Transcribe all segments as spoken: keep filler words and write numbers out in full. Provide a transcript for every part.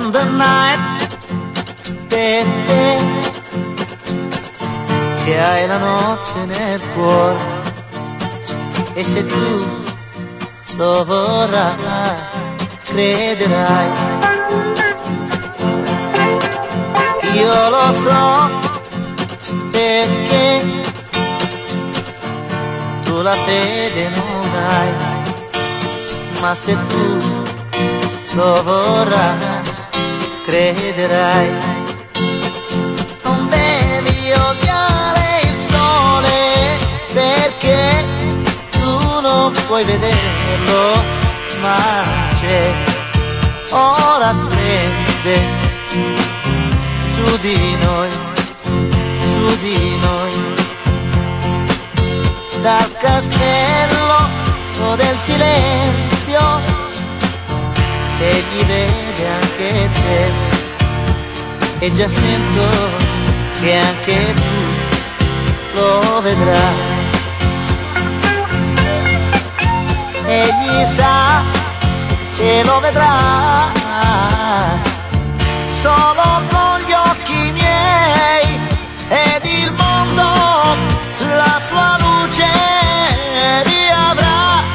When the night, te, te, che hai la notte nel cuore, e se tu lo vorrai, crederai. Io lo so perché tu la fede non hai, ma se tu lo vorrai, crederai. Non devi odiare il sole perché tu non puoi vederlo, ma c'è, ora splende su di noi, su di noi. Dal castello del silenzio egli vede anche te, e già sento che anche tu lo vedrai. Egli sa che lo vedrai solo con gli occhi miei, ed il mondo la sua luce riavrà.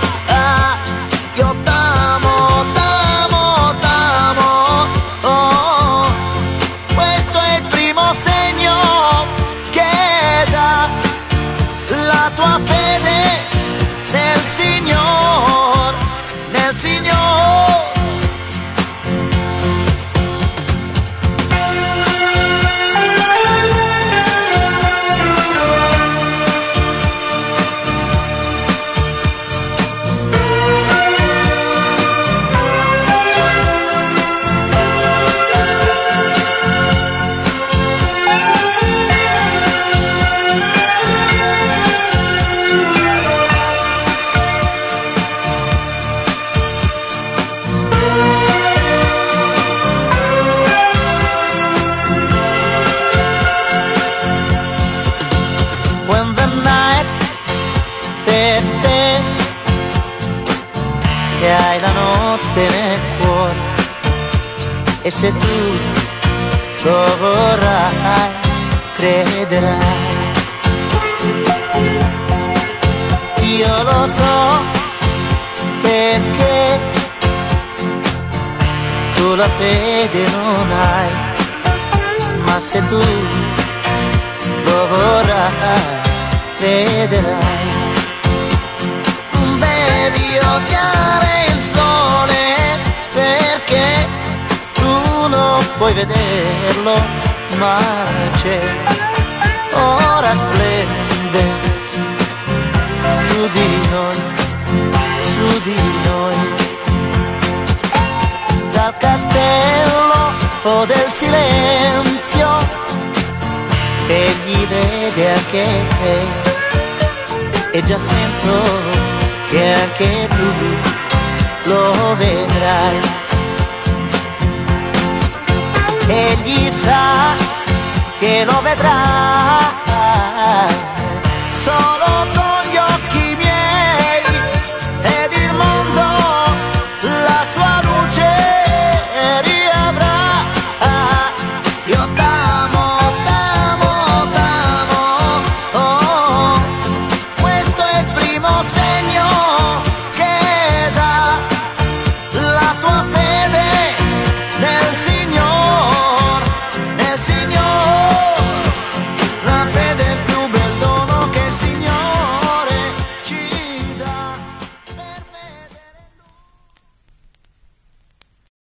Io t'amo, t'amo, t'amo, oh, questo è il primo segno che dà la tua fede nel Signor, nel Signor. Che hai la notte nel cuore, e se tu lo vorrai, crederai. Io lo so perché tu la fede non hai, ma se tu lo vorrai, crederai. Non devi odiare il sole perché tu non puoi vederlo, ma c'è, ora splende su di noi, su di noi. Dal castello del silenzio egli vede anche te, e già sento che anche tu lo vedrai. Egli sa che lo vedrai solo con